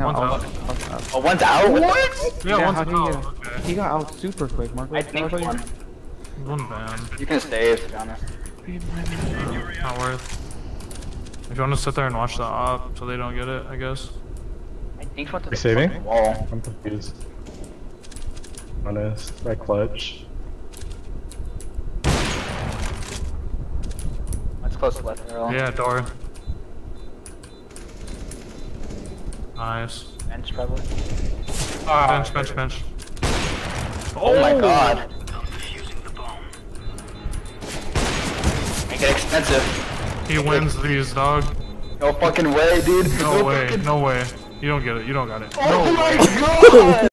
No, One's out. out. Oh, one's out? What? Yeah, one's how'd he out. get it? Okay. He got out super quick, Marco. I think one. One ban. You can save, to be honest. Not worth. If you want to sit there and watch the op so they don't get it, I guess. I think went to Are the you saving? fucking wall. I'm confused. Honest, my clutch. That's close to left arrow. Yeah, door. Nice. Bench, probably. Bench. Oh my god. Make it expensive. He wins these, dog. No fucking way, dude. No way, no way. You don't get it, you don't got it. Oh No my way. god!